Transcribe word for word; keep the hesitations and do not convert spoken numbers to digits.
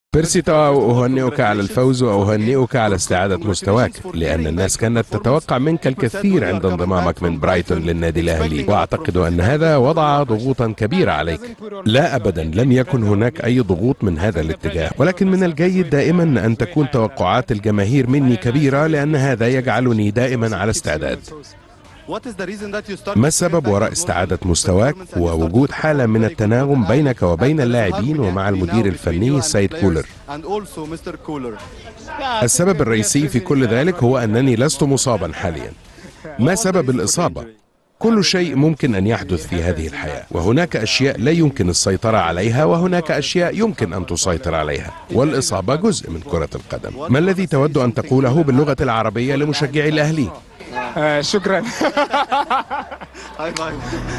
بيرسي تاو، أهنئك على الفوز وأهنئك على استعادة مستواك، لأن الناس كانت تتوقع منك الكثير عند انضمامك من برايتون للنادي الأهلي، وأعتقد أن هذا وضع ضغوطا كبيرة عليك. لا أبدا، لم يكن هناك أي ضغوط من هذا الاتجاه، ولكن من الجيد دائما أن تكون توقعات الجماهير مني كبيرة، لأن هذا يجعلني دائما على استعداد. ما السبب وراء استعادة مستواك ووجود حالة من التناغم بينك وبين اللاعبين ومع المدير الفني السيد كولر؟ السبب الرئيسي في كل ذلك هو أنني لست مصابا حاليا. ما سبب الإصابة؟ كل شيء ممكن أن يحدث في هذه الحياة، وهناك أشياء لا يمكن السيطرة عليها، وهناك أشياء يمكن أن تسيطر عليها، والإصابة جزء من كرة القدم. ما الذي تود أن تقوله باللغة العربية لمشجعي الأهلي؟ آه شكرا.